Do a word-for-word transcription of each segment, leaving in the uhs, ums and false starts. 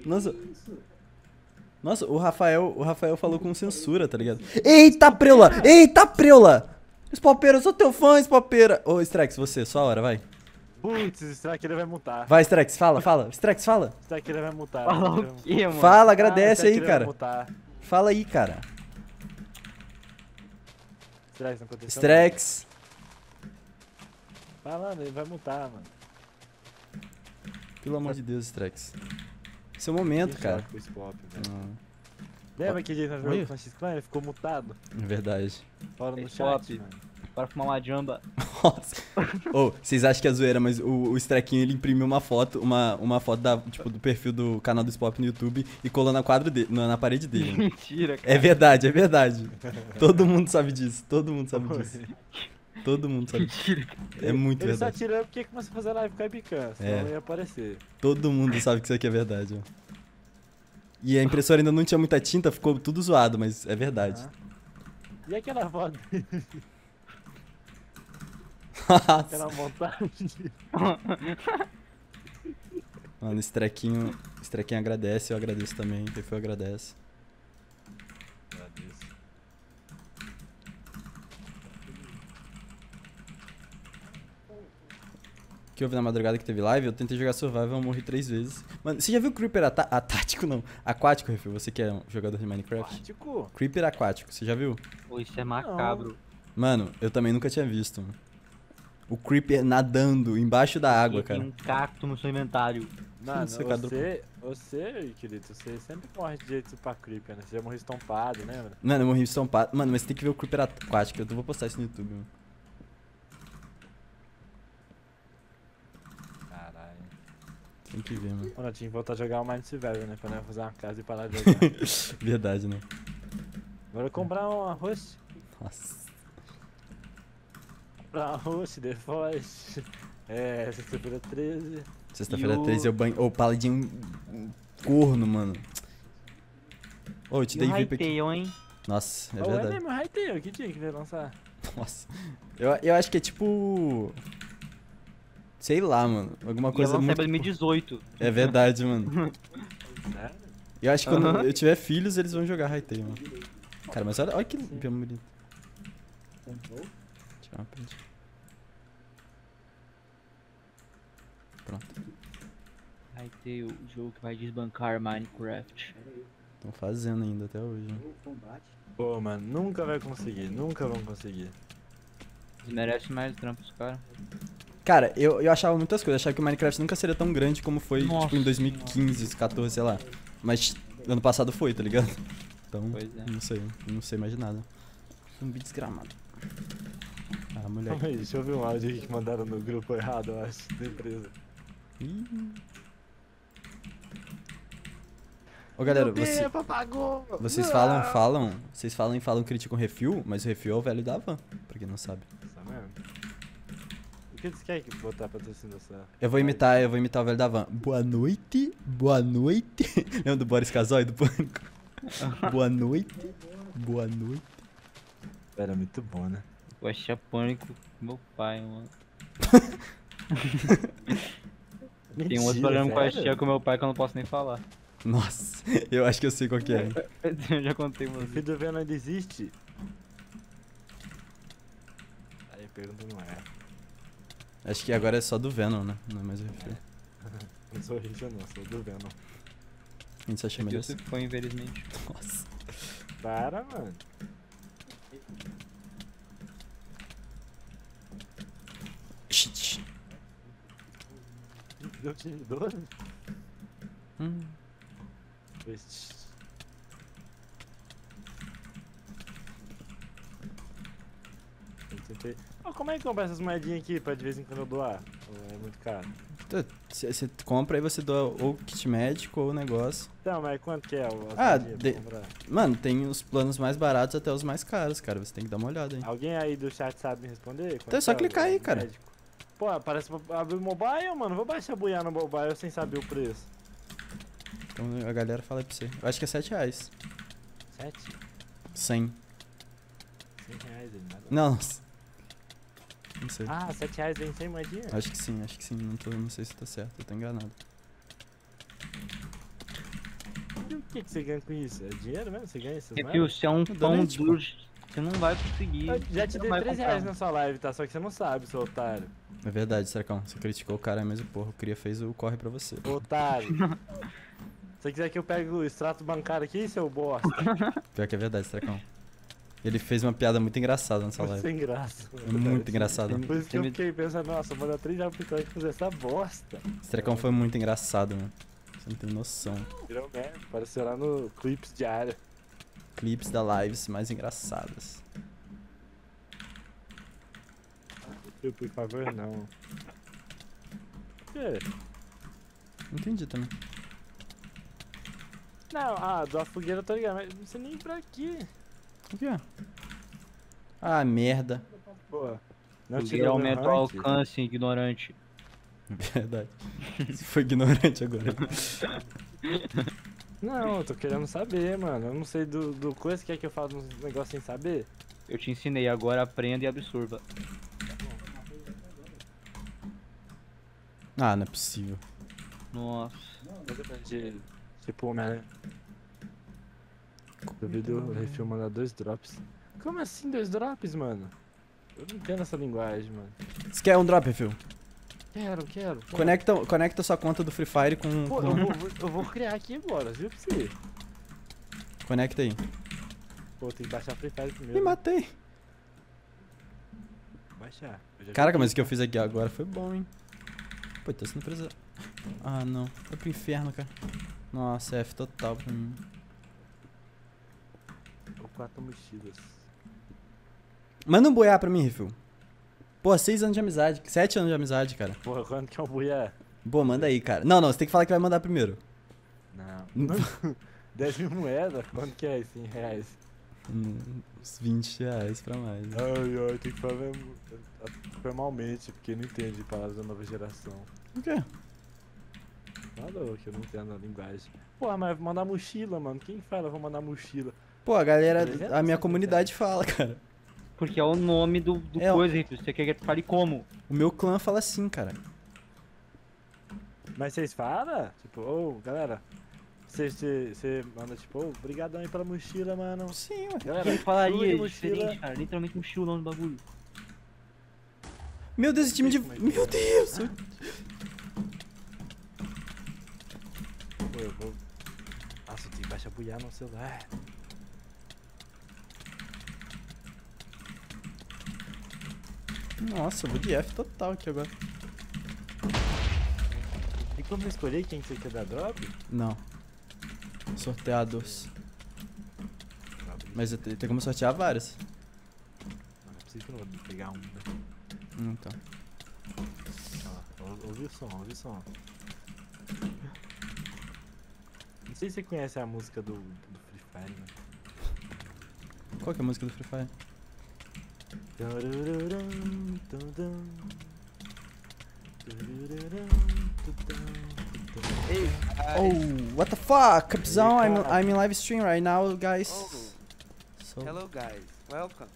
Nossa. Nossa, o Rafael, o Rafael falou com censura, tá ligado? Eita, preula! Eita, preula! Spopeira, eu sou teu fã, Spopeira. Ô, Strex, você, sua hora, vai. Putz, será que ele vai mutar? Vai, Strex, fala, fala. Strex, fala. Será que ele vai mutar? Fala o quê, mano? Fala, Ah, agradece será que aí, ele vai cara. mutar? Fala aí, cara. Será que não aconteceu? Strex. Falando, ele vai mutar, mano. Pelo amor de Deus, Strex. Seu momento, cara. Com esse pop, velho. Não, Lembra que dia nós Oi? jogamos com o Francisco Clan? Ele ficou mutado. é verdade. Fora no Esse chat, pop. mano. Bora fumar uma jamba. Nossa. Ô, vocês acham que é zoeira, mas o, o Strequinho, ele imprimiu uma foto, uma, uma foto da, tipo, do perfil do canal do Spop no YouTube e colou na quadro dele, na, na parede dele. né? Mentira, cara. É verdade, é verdade. Todo mundo sabe disso, todo mundo sabe disso. Todo mundo sabe disso. Mentira, cara. É muito Ele verdade. só tirou porque começou a fazer live com a Bican, senão É. não ia aparecer. Todo mundo sabe que isso aqui é verdade, ó. E a impressora ainda não tinha muita tinta, ficou tudo zoado, mas é verdade. Ah. E aquela foto, aquela montagem? Mano, Strequinho, Strequinho agradece, eu agradeço também, o perfil agradece. Agradeço. Que houve na madrugada que teve live, eu tentei jogar Survival, eu morri três vezes. Mano, você já viu Creeper atá atático, não? Aquático, Refil, você que é um jogador de Minecraft? Prático? Creeper aquático, você já viu? Pô, isso é macabro. Mano, eu também nunca tinha visto. Mano. O Creeper nadando embaixo da água, E tem cara. um cacto no seu inventário. Mano, Você, Cadu. você, você, querido, você sempre morre de jeito pra Creeper, né? Você já morreu estompado, lembra? Mano, eu morri estampado. Mano, mas você tem que ver o Creeper aquático, eu vou postar isso no YouTube, mano. Caralho. Tem que ver, mano. Mano, eu tinha que voltar a jogar o Mind Survival, né? Pra não fazer uma casa e parar de jogar. Verdade, né? Agora comprar um arroz. Nossa. Comprar um arroz depois. É, sexta-feira treze. Sexta-feira E o- treze eu banho. Ô, Paladinho um corno, mano. Ô, eu te E dei o V I P aqui. Hytale, hein? Nossa, é Oh, é verdade. mesmo, Hytale, que dia que vai lançar? Nossa. Eu, eu acho que é tipo. Sei lá, mano. Alguma Ia coisa lançar em muito. dois mil e dezoito. É verdade, mano. Sério? Eu acho que quando Aham. eu tiver filhos, eles vão jogar Hytale, mano. Cara, mas olha, olha que bioma bonito. Tirar uma print. Pronto. Hytale, o jogo que vai desbancar Minecraft. Estão fazendo ainda até hoje. né? Pô, mano, nunca vai conseguir, nunca vão conseguir. Eles merecem mais trampos, cara. Cara, eu, eu achava muitas coisas. Eu achava que o Minecraft nunca seria tão grande como foi, Nossa tipo, em dois mil e quinze, quatorze, sei lá. Mas ano passado foi, tá ligado? Então, Pois é. não sei. Não sei mais de nada. Zumbi desgramado. Ah, moleque. Calma aí, deixa eu ver um áudio aqui que mandaram no grupo errado, eu acho, da empresa. Ih. Ô, galera, Meu você, tempo apagou! vocês Ah! falam, falam, vocês falam e falam, criticam o Refil, mas o Refil é o velho da van, pra quem não sabe. Nossa, mesmo? O que eles querem que botar patrocínio dessa? Eu vou imitar, eu vou imitar o velho da van. Boa noite, boa noite. Lembra do Boris Casoy, do Pânico? Boa noite, boa noite. Era muito bom, né? Eu achei pânico com meu pai, mano. Tem um outro programa que eu assistia com meu pai que eu não posso nem falar. Nossa, eu acho que eu sei qual que é. Eu já contei uma O vez. filho do Venom ainda existe? Aí a pergunta não é. Acho que agora é só do Venom, né? Não é mais o Refil. Não sou Richard não, sou do Venom. A gente só chama ele Aqui assim. você foi, infelizmente. Nossa. Para, mano. Shit. Deu time doze? Hum. Ixi. Eu tentei- Ô, como é que compra essas moedinhas aqui pra de vez em quando eu doar? Ou é muito caro? Você compra e você doa ou kit médico ou negócio. Então, mas quanto que é o as Ah, moedinhas de- pra comprar? Mano, tem os planos mais baratos até os mais caros, cara. Você tem que dar uma olhada aí. Alguém aí do chat sabe me responder? Quanto Então é só é o- clicar aí, o cara. médico? Pô, parece pra abrir o mobile, mano. Vou baixar buiar no mobile sem saber o preço. Então a galera fala aí pra você. Eu acho que é sete reais. Sete? cem. cem reais ele nada. Não. Não sei. Ah, sete reais vem sem moedinha? Acho que sim, acho que sim. Não, tô, não sei se tá certo, eu tô enganado. E o que, que você ganha com isso? É dinheiro mesmo? Você ganha essas Refil, se é um pão donate, duro, você não vai conseguir. Eu já te você dei não vai três comprar. reais na sua live, tá? Só que você não sabe, seu otário. É verdade, Seracão. Você criticou o cara, mas porra, o Cria fez o corre pra você. Otário. Se você quiser que eu pegue o extrato bancário aqui, seu bosta. Pior que é verdade, Seracão. Ele fez uma piada muito engraçada nessa Muito live. sem graça. É muito engraçado. Por isso que Você eu me- fiquei pensando, nossa, manda três reais pro Craig fazer essa bosta. Esse Seracão foi muito engraçado, mano. Você não tem noção. Virou mesmo, apareceu lá no Clips diário. Clipes da lives mais engraçadas. Eu, por favor, não. Por quê? Não entendi também. Não, ah, da fogueira eu tô ligado, mas não sei nem pra quê. O que é? Ah, merda. Pô, não Ele tirou meu aumenta o rank? alcance, ignorante. Verdade. Você foi ignorante agora. Não, eu tô querendo saber, mano. Eu não sei do, do coisa que é que eu falo uns negócios sem saber. Eu te ensinei, agora aprenda e absorva. Ah, não é possível. Nossa. De, tipo, Homem-Aranha. Duvido o refil mandar dois drops. Como assim dois drops, mano? Eu não entendo essa linguagem, mano. Você quer um drop, Refil? Quero, quero. quero. Conecta, conecta sua conta do Free Fire com... Pô, com- eu vou, vou- eu vou criar aqui agora, viu pra você? Conecta aí. Pô, tem que baixar Free Fire primeiro. Me matei. Baixar. Eu já Caraca, vi. mas o que eu fiz aqui agora foi bom, hein? Pô, tô sendo presa... Ah, não. Foi pro inferno, cara. Nossa, F total pra mim. Ou quatro mochilas. Manda um boiar pra mim, Refil. Pô, seis anos de amizade. Sete anos de amizade, cara. Porra, quanto que é um buiá? Pô, manda aí, cara. Não, não, você tem que falar que vai mandar primeiro. Não. dez mil moedas? Quanto que é isso em reais? Hum, Uns vinte reais pra mais. né? Ai, ai, tem que falar mesmo, formalmente, porque não entende palavras da nova geração. O quê? Falou que eu não entendo a linguagem. Porra, mas mandar mochila, mano. Quem fala vou mandar mochila? Pô, a galera, trezentos a minha e comunidade fala, cara. Porque é o nome do, do É, coisa, Refil. Você quer que eu fale como? O meu clã fala assim, cara. Mas vocês falam? Tipo, ô, galera. Você, você, você manda tipo, ô, obrigadão aí pela mochila, mano. Sim, ué. Galera, Quem chuva falaria de diferente, cara? Literalmente mochila o nome do bagulho. Meu Deus, esse time de... Meu Deus! eu- Pô, eu vou. Nossa, eu tenho que baixar buiá no celular. Nossa, eu vou de F total aqui agora. Tem como escolher quem que você quer dar drop? Não. Sorteados. Mas eu te- tem como sortear vários. Não, não é possível que eu não vou pegar um, né? Hum, Então. Ó, ou- ouve o som, ouve o som. Não sei se você conhece a música do, do Free Fire, né? Qual que é a música do Free Fire? Tarururum, tudum. Turururum, tudum, tudum. Hey, Oh, what the fuck? Capzão, I'm, cara. I'm in live stream right now, guys. oh, So... hello guys, welcome.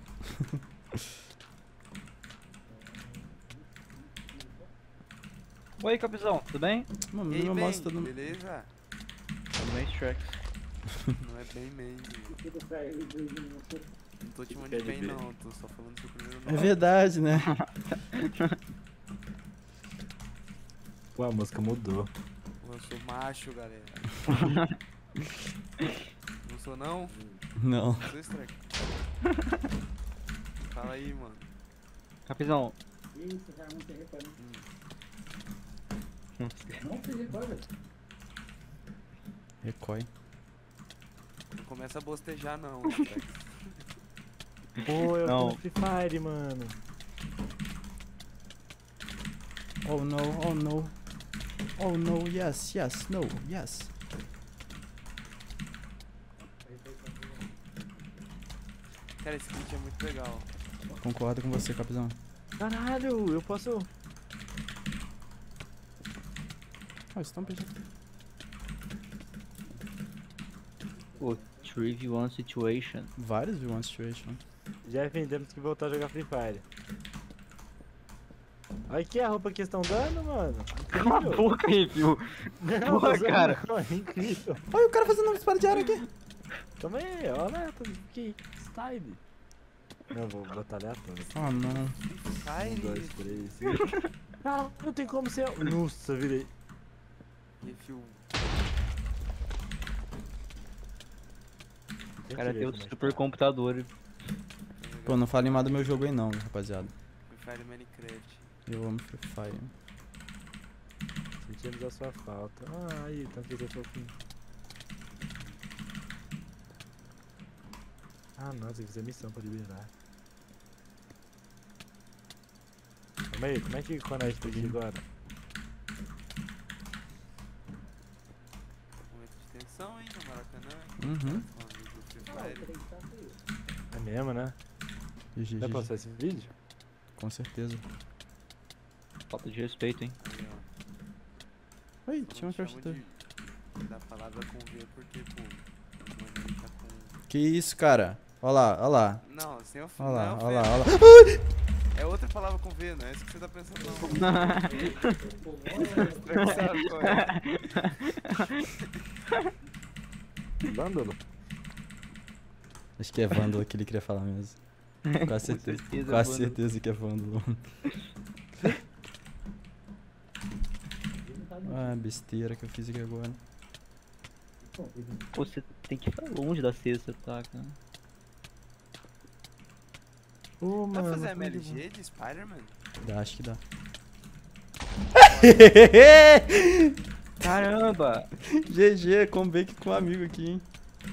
Oi, capizão, tudo bem? Mano, E aí, meu bem, mouse tá dando... beleza? Tudo bem, Strax. Não é bem mesmo. Não tô te chamando de bem não, tô só falando seu primeiro É nome. verdade, né? Pô, a música mudou. Pô, eu sou macho, galera. Não sou não? Não. Sou estranho. Fala aí, mano. Capizão. Recoy. Não começa a bostejar não, Strax. Pô, eu tô Não. no Free Fire, mano. Oh no, oh no. Oh no, yes, yes, no, yes. Cara, esse kit é muito legal. Concordo com você, capizão. Caralho, eu posso. Oh, estão pedindo. O Trivial One Situation. Vários V um Situation. Já vendemos que voltar a jogar Free Fire. Olha aqui a roupa que eles estão dando, mano. Cala a Incrível. boca, review. Não, Porra, tô cara. zoando, não, é incrível. Olha o cara fazendo uma disparo de ar aqui. Calma aí, olha, tô que style. Não, vou botar aleatório. Ah, não. Um, dois, três. Não, não tem como ser. Nossa, virei. Refil. O cara tem outro super computador. Pô, não falem mal do meu jogo aí não, rapaziada. Free Fire Minecraft. Eu amo Free Fire. Sentimos a sua falta. Ah, aí, tanto que eu sou fofinho. Ah, nossa, tem que fazer missão pra liberar. Calma aí, como é que conecta aqui agora? Momento de tensão, hein, no Maracanã. Uhum. Falando do Free Fire. É mesmo, né? G G, Vai G G. postar esse vídeo? Com certeza. Falta de respeito, hein? Aí, ó. Oi, tinha Eu uma chamo caixa de... de- da palavra com V porque, pô, o mano ele tá com... Que isso, cara? Olha lá, olha lá. Não, sem of... Olha lá, não é olha lá, ofensa. olha lá. É outra palavra com V, não é isso que você tá pensando, não. Sabe qual é? Vândalo? Acho que é Vândalo que ele queria falar mesmo. Quase certeza. certeza, Quase Vândalo. certeza que é Vândalo. Ah, besteira que eu fiz aqui agora. Pô, você tem que ficar longe da cesta, tá, cara? Ô, Dá pra mano. fazer como é que M L G de Spider-Man? Dá, acho que dá. Caramba! G G, comeback com um amigo aqui, hein?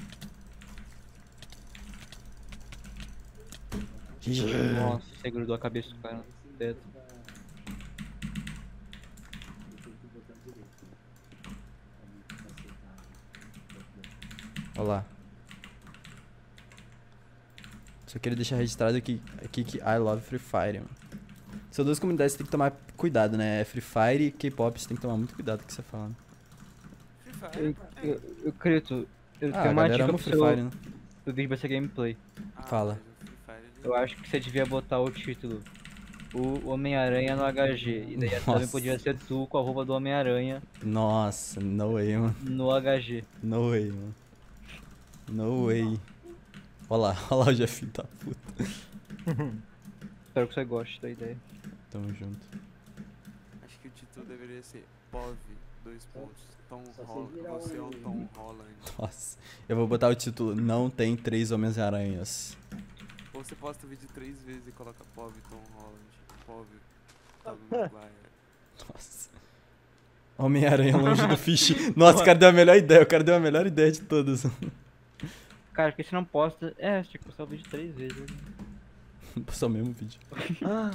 G G. Nossa, você grudou a cabeça do cara no teto. Olha lá. Só queria deixar registrado aqui, aqui que I love Free Fire, mano. São duas comunidades que tem que tomar cuidado, né? É Free Fire e K-pop, você tem que tomar muito cuidado com o que você fala. Free Fire? Eu, eu, eu creio, eu Ah, a tenho uma galera dica ama pro Free seu... Fire, né? O vídeo vai ser gameplay. Ah, Fala. mas o Free Fire, ele- Eu acho que você devia botar o título O Homem-Aranha no H G. E daí Nossa. também podia ser tu com a roupa do Homem-Aranha Nossa, no way, mano. no H G. No way, mano. No way. Olha lá, olha lá o Jefinho da puta. Espero que você goste da ideia. Tamo junto. Acho que o título deveria ser P O V, dois pontos. Tom Holland. Você é o Tom Holland. Nossa. Eu vou botar o título Não tem três Homens-Aranhas. Ou você posta o vídeo três vezes e coloca P O V, Tom Holland. P O V, Tobey Maguire. Nossa. Homem-Aranha longe do Fish. Nossa, o cara deu a melhor ideia. O cara deu a melhor ideia de todas. Cara, porque você não posta. É, você tinha que postar o vídeo três vezes. Né? Só o mesmo vídeo. Ah,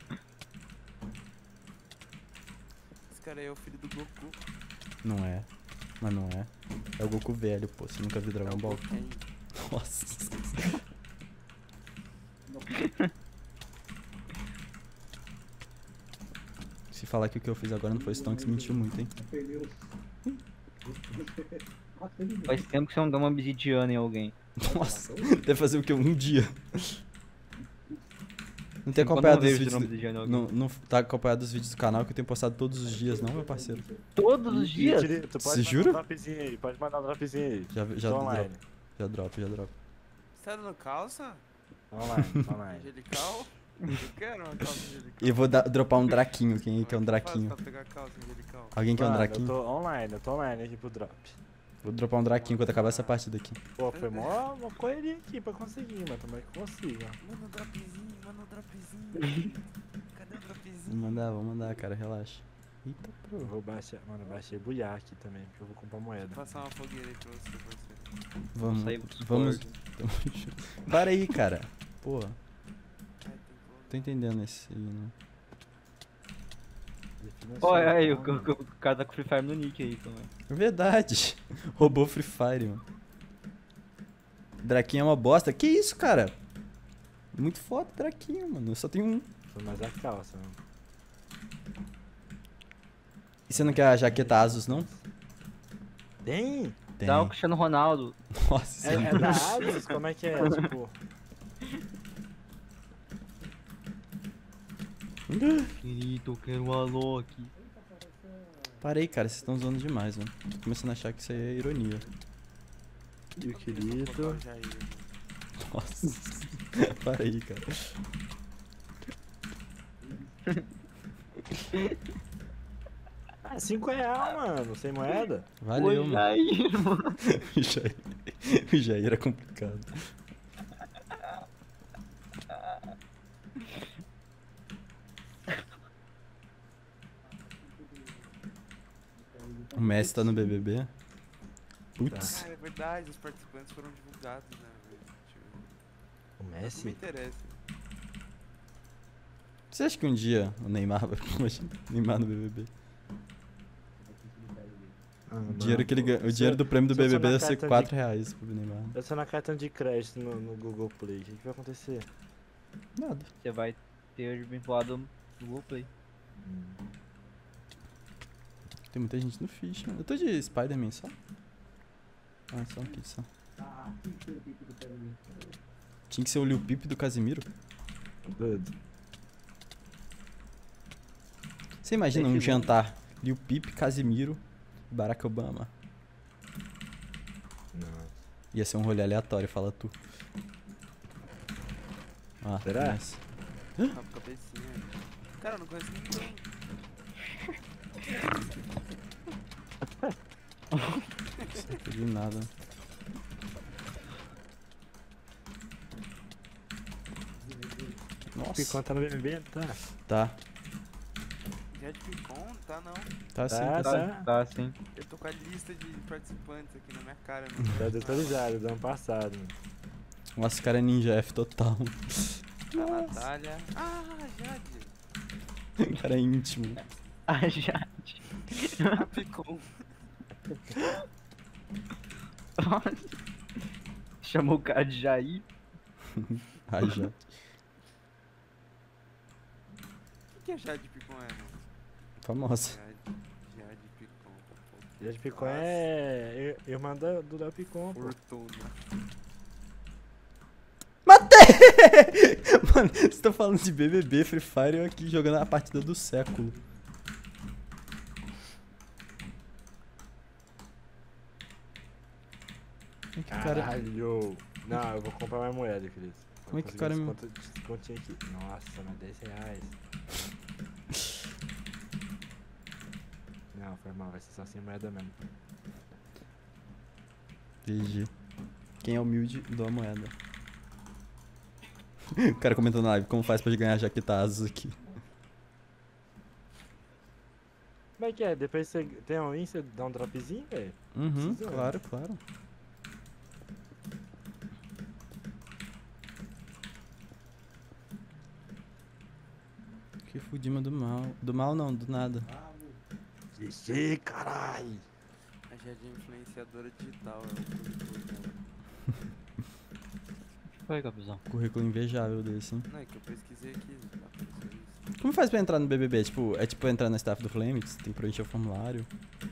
Esse cara aí é o filho do Goku. Não é. Mas não é. É o Goku velho, pô. Você nunca viu É Dragon o Ball? Goken. Nossa. Se falar que o que eu fiz agora não foi Stonks, mentiu muito, hein? Faz tempo que você não dá uma obsidiana em alguém. Nossa. Deve fazer o que? Um dia. Não tem Quando acompanhado eu os vejo vídeos. você Do... não obsidiana em alguém. Não, não tá acompanhado os vídeos do canal que eu tenho postado todos os dias, não, meu parceiro? Todos os dias? Tiri, tu pode Você mandar jura? um dropzinho aí, pode mandar um dropzinho aí. Já, já, Tô drop, online. já drop, já drop. Você tá dando calça? Online, online. Angelical? Eu quero uma calça angelical. E eu vou dar- dropar um draquinho. Quem quer um Como é que eu faço draquinho? pra pegar calça angelical? Alguém quer um Mano, eu draquinho? tô online, eu tô online aqui pro drop. Vou dropar um draquinho quando acabar essa partida aqui. Pô, foi mó uma correria aqui pra conseguir, mas tomara que eu consiga. Manda um dropzinho, manda um dropzinho. Cadê o Vou dropzinho? mandar, vou mandar, cara, relaxa. Eita, Eu pro. vou baixar, mano, eu baixei buiar aqui também, porque eu vou comprar moeda. Vou passar uma fogueira aí pra você, parceiro. Vamos, Saiu do vamos. Discord. Tamo junto. Para aí, cara. Pô, Ai, tem tô entendendo esse aí, né? Defina Olha só- aí, o, o, o cara tá com Free Fire no nick aí também. É verdade. Roubou Free Fire, mano. Draquinho é uma bosta. Que isso, cara? Muito foda Draquinho, mano. Eu só tenho um. Foi mais a calça, mano. E você não quer a jaqueta Asus, não? Tem? Tem. Dá o Cristiano Ronaldo. Nossa, É, você é da Asus? Como é que é? Tipo, Querido, eu quero um Alok. Parei, cara, vocês estão zoando demais, mano. Tô começando a achar que isso aí é ironia. E o Vou querido. colocar o Jair, mano. Nossa. Parei, cara. Ah, cinco reais, mano, sem moeda. Valeu, mano. Jair, mano. O Jair, o Jair é complicado. O Messi tá no B B B. Putz. Cara, é verdade, os participantes foram divulgados, né, velho? Tipo, O não me Messi? interessa. Você acha que um dia o Neymar vai... Imagina, Neymar no B B B. Ah, O dinheiro, que ele ganha, o dinheiro do prêmio do se eu B B sou B na vai ser carta de- quatro reais pro Neymar. Eu sou na cartão de crédito no, no Google Play. O que, que vai acontecer? Nada. Você vai ter vinculado no Google Play. Tem muita gente no ficha. Eu tô de Spider-Man só. Ah, só um kit só. Tinha que ser o Lil Peep do Casimiro. Doido. Você imagina Tem um que- jantar Lil Peep, Casimiro e Barack Obama. Não. Ia ser um rolê aleatório, fala tu. Ah, Será? começa. Tá com cabecinha. Cara, eu não conheço ninguém. Não entendi nada. Porque Nossa. quando tá no B B B, tá. Tá, Já de Picon? Tá não. tá sim, Tá, tá sim. tá. Tá, sim. Eu tô com a lista de participantes aqui na minha cara, mano. Tá desatualizado do ano passado, mano. Nossa, cara é Ninja F total. A Natália. Ah, Jade. O cara é íntimo. A Jade. A Picon. Chamou o cara de Jair. Ai, já. O que, que a Jade Picon é, mano? Famosa. Jade, Jade Picon. Jade Picon é ir- irmã da- do Léo Picon, pô. Fortuna. Matei! Mano, vocês estão falando de B B B, Free Fire, eu aqui jogando a partida do século. Como que o cara... Caralho! Não, eu vou comprar mais moeda, querido. Como é que o cara me- Descontinho aqui. Nossa, mas dez reais. Não, foi mal, vai ser só sem moeda mesmo. G G. Quem é humilde, doa a moeda. O cara comentou na live, como faz pra ganhar jaquetazos aqui. Como é que é? Depois você tem um win, você dá um dropzinho, velho? Uhum, Precisa, claro, claro. Que fudima do mal. Do mal não, do nada. G G, carai! A Jade é influenciadora digital, é o currículo dela. Foi, capuzão. Currículo invejável desse, hein? Não, é que eu pesquisei aqui, apareceu isso. Como faz pra entrar no B B B? Tipo, é tipo entrar na staff do Flamix? Tem que preencher o formulário.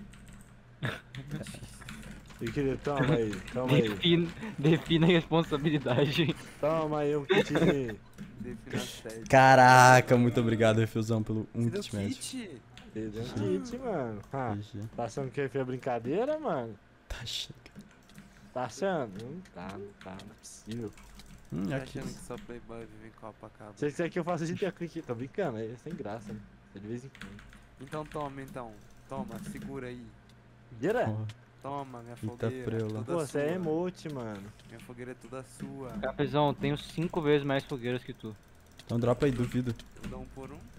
E querido, toma aí, toma aí. Defina, defina a responsabilidade. Toma aí um kit. Defina a sede. Caraca, muito obrigado, Refusão, pelo um Você deu kit match. kit? Você deu um kit, mano. Ah, G G. tá achando que foi brincadeira, mano? Tá chega. Tá achando? Não tá, não tá, não é possível. Hum, Tá aqui. achando que só Playboy vive em Copacabana? Se quiser que eu faça G T A aqui, tô brincando, é sem graça, né? É de vez em quando. Então toma, então. Toma, segura aí. Vira? Porra. Toma, minha Eita fogueira. preula. Toda Pô, você é sua. emote, mano. Minha fogueira é toda sua. Capuzão, tenho cinco vezes mais fogueiras que tu. Então dropa aí, duvido. Eu dou um por um.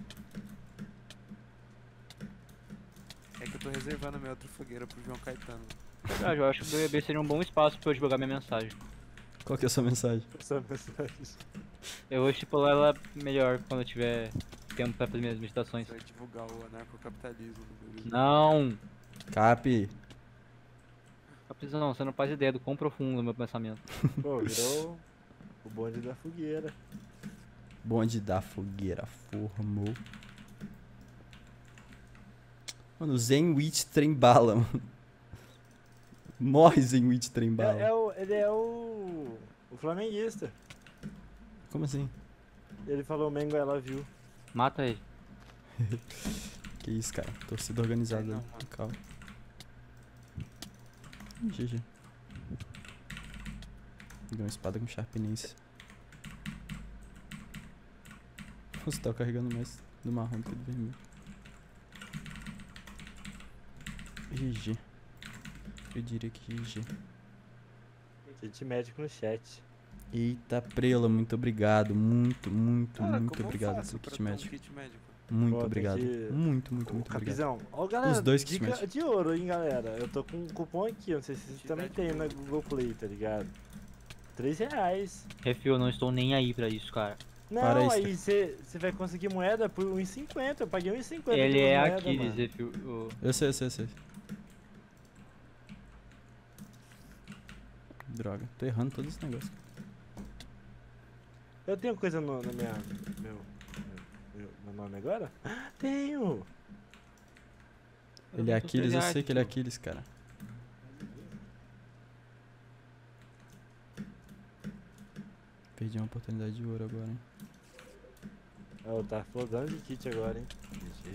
É que eu tô reservando a minha outra fogueira pro João Caetano. Ah, eu acho que o B B B seria um bom espaço pra eu divulgar minha mensagem. Qual que é a sua mensagem? Essa mensagem. Eu vou estipular ela melhor quando eu tiver tempo pra fazer minhas meditações. Você vai divulgar o anarcocapitalismo no B B B. Não! Cap. Capuzão, você não faz ideia do quão profundo é o meu pensamento. Pô, virou o bonde da fogueira. Bonde da fogueira formou. Mano, Zenwich trembala, mano. Morre Zenwich trembala. É, é o, ele é o. O flamenguista. Como assim? Ele falou Mengo ela viu. Mata ele. Que isso, cara. Torcida organizada. Não, Né? mano. Calma. G G. Deu uma espada com Sharpness. Você tá carregando mais do marrom do que do vermelho. G G. Eu diria que G G. Kit médico no chat. Eita, Prela, muito obrigado. Muito, muito, Cara, muito como eu obrigado faço pelo pra kit ter um médico. kit médico? Muito Pô, tem obrigado. que- Muito, muito, Ô, muito obrigado. Capizão, ó galera, Os dois kits dica médicos. de ouro, hein, galera. Eu tô com um cupom aqui, eu não sei se vocês Kit também médico. tem na Google Play, tá ligado? três reais. Refil, eu não estou nem aí pra isso, cara. Não, Para isso, aí você vai conseguir moeda por um e cinquenta. Eu paguei um e cinquenta. Ele pelas é moedas, Aquiles, mano. Refil. o- Eu sei, eu sei, eu sei. Droga, tô errando todos os negócios. Eu tenho coisa no, na minha. Meu, meu, meu nome agora? Tenho! Ele é tô Aquiles, eu ligado, sei que ele é tio. Aquiles, cara. Perdi uma oportunidade de ouro agora, hein. Oh, tá flodando de kit agora, hein? G G.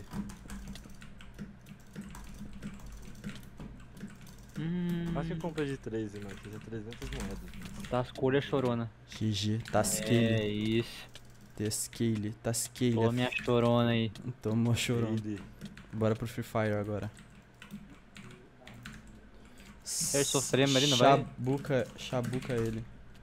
Hum, Acho que eu comprei de três, mano. Fiz a trezentas moedas. das cores chorona. G G, É Tascale. isso. Tascale, Tascale. Toma minha chorona aí. Tomou chorão. Ele. Bora pro Free Fire agora. Ele sofrendo ali, não vai? Chabuca, chabuca ele.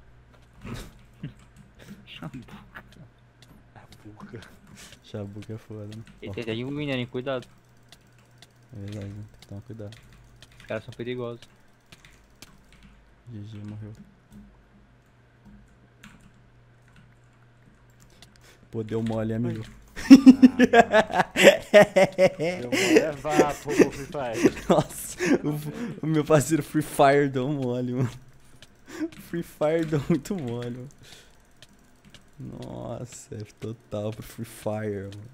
A buca. Chabuca é foda, né? Ele Ó, tem até de winner, hein? Cuidado. é verdade, né? Tem que tomar cuidado. Os caras são perigosos. G G morreu. Pô, deu mole, amigo. Ah, Deu uma levada pro Free Fire. Nossa, o, o meu parceiro Free Fire deu mole, mano. Free Fire deu muito mole, mano. Nossa, é total pro Free Fire, mano.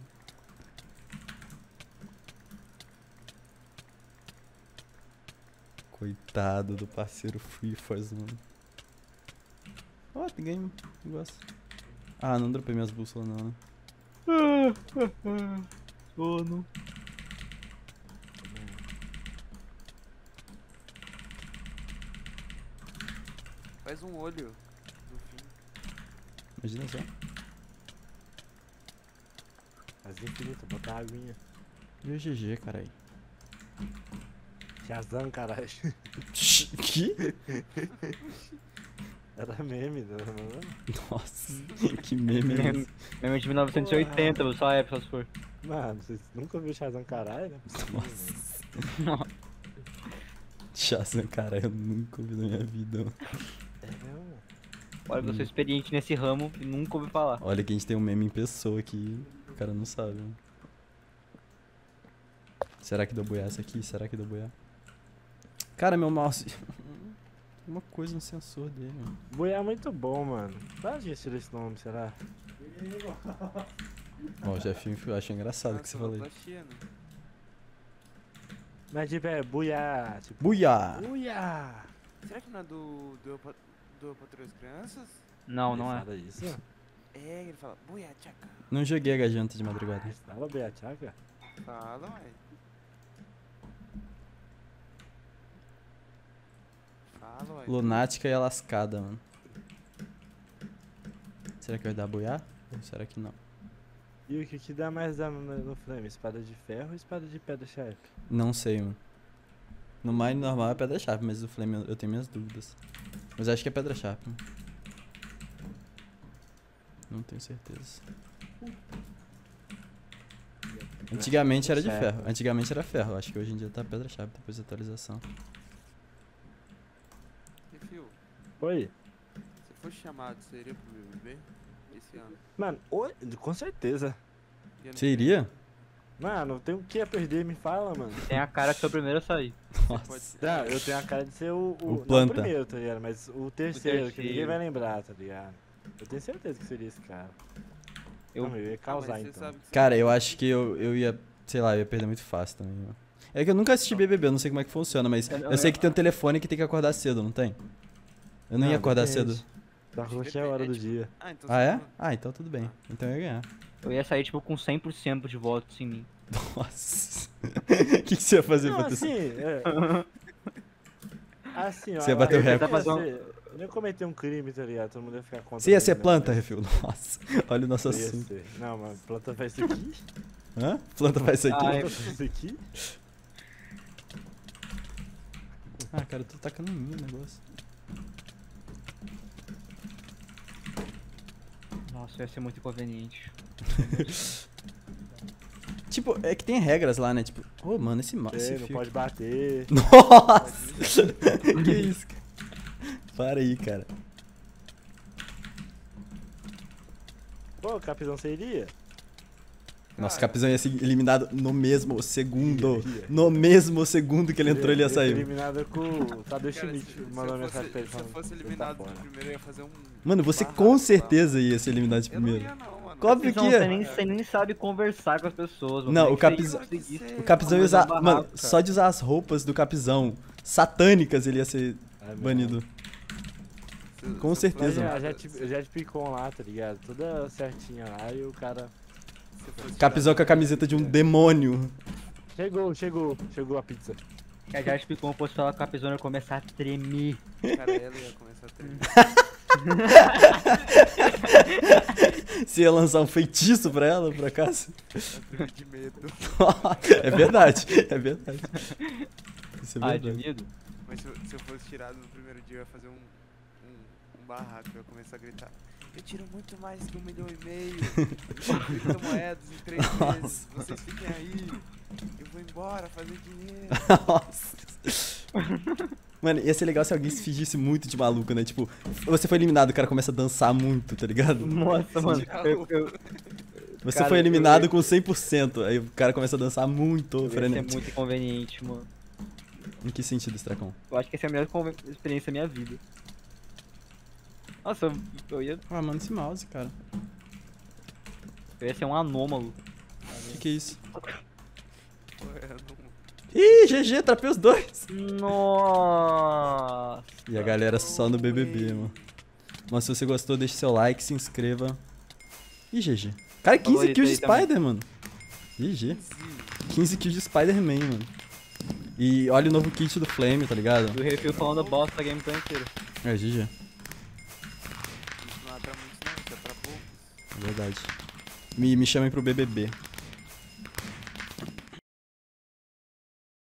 Coitado do parceiro Free Fire, mano. Ó, oh, tem game, negócio. Ah, não dropei minhas bússolas não, né? Sono. Faz um olho no fim. Imagina só. Mas infinito, botar a aguinha. E o G G, caralho. Shazam, caralho. Que? Era meme, não era não? Nossa, que meme é esse? Mesmo de mil novecentos e oitenta, só é, só se for. Mano, vocês nunca viram Shazam, caralho? Não é possível, mano. Nossa. Shazam, cara, eu nunca ouvi na minha vida, mano. É mesmo? Olha, eu sou experiente nesse ramo e nunca ouvi falar. Olha que a gente tem um meme em pessoa aqui, o cara não sabe, mano. Será que deu boiar essa aqui? Será que deu boiar? Cara, meu mouse... Uma coisa no sensor dele, mano. Boi é muito bom, mano. Da onde tirou esse nome, será? Ó, o Jefinho, eu acho engraçado o que você falou aí. Sonoplastia, né? Mas tipo, é buiá, tipo... Buiá! Buiá! Será que não é do. do, Eu Pa- do Eu Patroa as Crianças? Não, Ele não é. fala isso? É, ele fala, buia, tchaca. Não joguei a gajanta de madrugada. Fala buiá, tchaca? Fala, ué. Fala, ué. Lunática e a lascada, mano. Será que vai dar boiar? Ou será que não? E o que que dá mais dano no, no flame? Espada de ferro ou espada de pedra sharp? Não sei, mano. No mine normal é pedra-chave, mas o flame eu- eu tenho minhas dúvidas. Mas acho que é pedra-chave. Mano. Não tenho certeza. Antigamente era de Certo. ferro. Antigamente era ferro. Acho que hoje em dia tá pedra-chave depois da atualização. Refil, Oi? se fosse chamado, seria pro B B B esse ano? Mano, oi? Com certeza. E ano que Você vem? iria? Mano, tem o que a perder? Me fala, mano. Tem a cara que foi o primeiro a sair. Pode Nossa. ser. Tá, eu tenho a cara de ser o... O, O não planta. o primeiro, tá ligado? Mas o terceiro, que ninguém terceiro. vai lembrar, tá ligado? Eu tenho certeza que seria esse cara. Eu- Não, eu ia Ah, mas causar, você então. sabe que você Cara, vai eu fazer. acho que eu, eu ia, sei lá, eu ia perder muito fácil também. Mano. É que eu nunca assisti B B B, eu não sei como é que funciona, mas Eu não- eu sei que tem um telefone que tem que acordar cedo, não tem? Eu não ia Não, acordar depende. cedo. Tá com qualquer hora do dia. Ah, então Ah, você é? não- Ah, então tudo bem. Então eu ia ganhar. Eu ia sair, tipo, com cem por cento de votos em mim. Nossa. O que, que você ia fazer Não, pra ter assim, é... Assim, ó. Você ia bater o eu ia recorde. fazer- Eu ia cometer um crime, tá ligado? Todo mundo ia ficar contra. Você ia mim, ser né? planta, Refil? Nossa. Olha o nosso Eu ia assunto. ser. Não, mas planta faz isso aqui? Hã? Planta faz isso aqui? Ah, Planta faz isso aqui? Ah, cara, eu tô tacando em mim o negócio. Nossa, ia ser muito inconveniente. Tipo, é que tem regras lá, né? Tipo, ô, mano, esse, ma- esse É, não fio... pode bater. Nossa! Que isso, cara? Para aí, cara. Pô, o Capizão você iria? Nossa, o Cara, Capizão ia ser eliminado no mesmo segundo. Ia, ia. No mesmo segundo que ele entrou, ele ia ser sair. eliminado com o Tadeu cara, Schmidt. se, se Mandou eu uma mensagem fosse, pra ele se eu falando. fosse "Você tá eliminado fora." no primeiro, eu ia fazer um. Mano, você barraco com lá. certeza ia ser eliminado de Eu não primeiro. ia, não, mano. Óbvio Capizão, que ia. você nem, você nem sabe conversar com as pessoas. mano. Não, Como o é que você ia Capizão- conseguir? O Capizão ia Mas é usar. um barraco, Mano, cara. só de usar as roupas do Capizão satânicas ele ia ser É mesmo. banido. Se- se Com eu certeza. Mas fosse- já, já, te, já te picou lá, tá ligado? Toda certinha lá e o cara. se eu fosse Capizão com a camiseta de um demônio. Chegou, chegou, chegou a pizza. Já já explicou como fosse falar com a Capizona ia começar a tremer. tirado, cara, ela ia começar a tremer. Você ia lançar um feitiço pra ela, por acaso? Ia tremer de medo. É verdade, é verdade. Isso é Ai, de verdade. medo? Mas se eu, se eu fosse tirado no primeiro dia, eu ia fazer um, um, um barraco. Eu ia começar a gritar: eu tiro muito mais que um milhão e meio. trinta moedas em três meses. Vocês fiquem aí. Eu vou embora fazer dinheiro. Nossa. Mano, ia ser legal se alguém se fingisse muito de maluco, né? Tipo, você foi eliminado, o cara começa a dançar muito, tá ligado? Nossa, mano. Tirar Eu, o- eu, Você Cara, foi eu eliminado ia- com cem por cento, aí o cara começa a dançar muito, eu ia ser frenético. muito inconveniente, mano. Em que sentido, Stracon? Eu acho que essa é a melhor conven- experiência da minha vida. Nossa, eu, eu ia, Ah, mano, esse mouse, cara. eu ia ser um anômalo. O que, que é isso? Pô, eu não- Ih, G G, trapei os dois. Nossa. E a galera só no B B B, mano. Mas se você gostou, deixe seu like, se inscreva. Ih, G G. Cara, quinze Favorito kills de aí também. Spider, mano. G G. quinze kills de Spider-Man, mano. E olha o novo kit do Flame, tá ligado? Do Refil falando bosta a gameplay inteira. É, G G. Isso não é pra muitos, não. Isso é pra poucos. É verdade. Me, me chamem pro B B B.